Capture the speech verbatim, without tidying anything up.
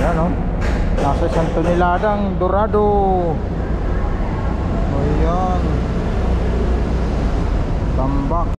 Ayan o, nasa Santo Niladang Dorado. Ayan, tambak.